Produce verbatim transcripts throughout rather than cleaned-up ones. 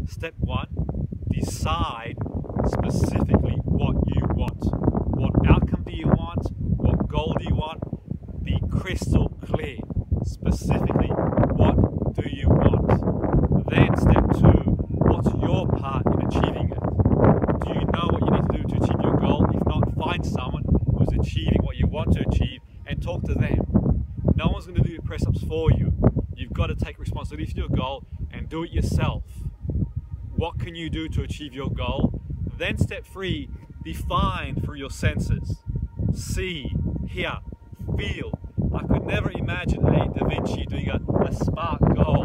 Step one, decide specifically what you want. What outcome do you want? What goal do you want? Be crystal clear. Specifically, what do you want? Then step two, what's your part in achieving it? Do you know what you need to do to achieve your goal? If not, find someone who's achieving what you want to achieve and talk to them. No one's going to do your press ups for you. You've got to take responsibility for your goal and do it yourself. What can you do to achieve your goal? Then step three, define through your senses. See, hear, feel. I could never imagine a Da Vinci doing a, a spark goal.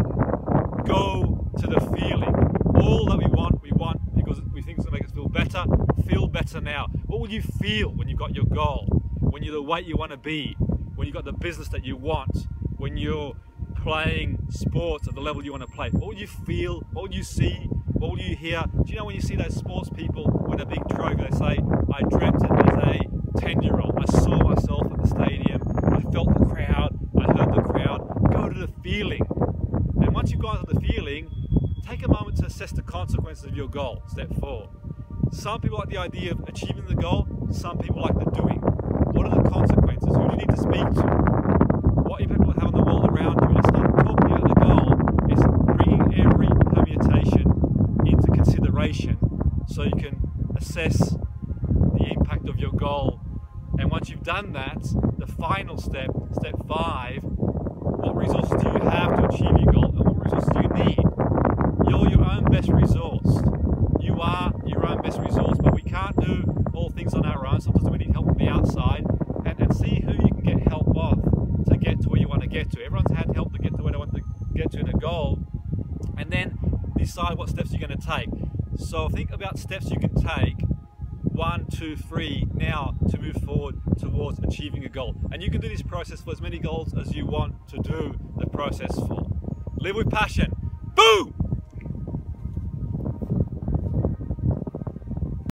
Go to the feeling. All that we want, we want because we think it's going to make us feel better. Feel better now. What will you feel when you've got your goal? When you're the weight you want to be? When you've got the business that you want? When you're playing sports at the level you want to play? What will you feel? What will you see? What will you hear? Do you know when you see those sports people with a big trophy, they say, I dreamt it as a ten year old. I saw myself at the stadium. I felt the crowd. I heard the crowd. Go to the feeling. And once you've gone to the feeling, take a moment to assess the consequences of your goal. Step four. Some people like the idea of achieving the goal. Some people like the doing. What are the consequences? Who do you need to speak to? What impact will it have on the world around you? And it's not talking about the goal. It's bringing every permutation into consideration so you can assess the impact of your goal. And once you've done that, the final step, step five, what resources do you have to achieve your goal and what resources do you need? You're your own best resource. You are your own best resource, but we can't do all things on our own. Sometimes we need help from the outside and, and see who you can get help off to get to where you want to get to. Everyone's had help to get to where they want to get to in a goal, and then decide what steps you're going to take. So think about steps you can take, one, two, three, now to move forward towards achieving a goal. And you can do this process for as many goals as you want to do the process for. Live with passion. Boom!